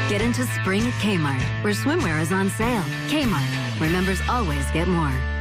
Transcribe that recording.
Get into spring at Kmart, where swimwear is on sale. Kmart, where members always get more.